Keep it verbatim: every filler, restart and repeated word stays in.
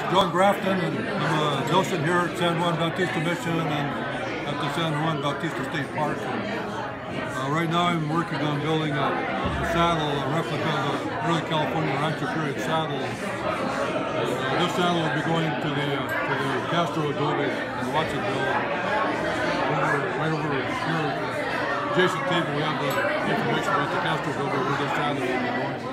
John Grafton, and I'm a docent here at San Juan Bautista Mission and at the San Juan Bautista State Park. Uh, right now I'm working on building a, a saddle, a replica of a early California rancho period saddle. And, uh, this saddle will be going to the, uh, to the Castro Adobe in Watsonville. Over, right over here, adjacent table, we have the information about the Castro Adobe where this saddle will be going.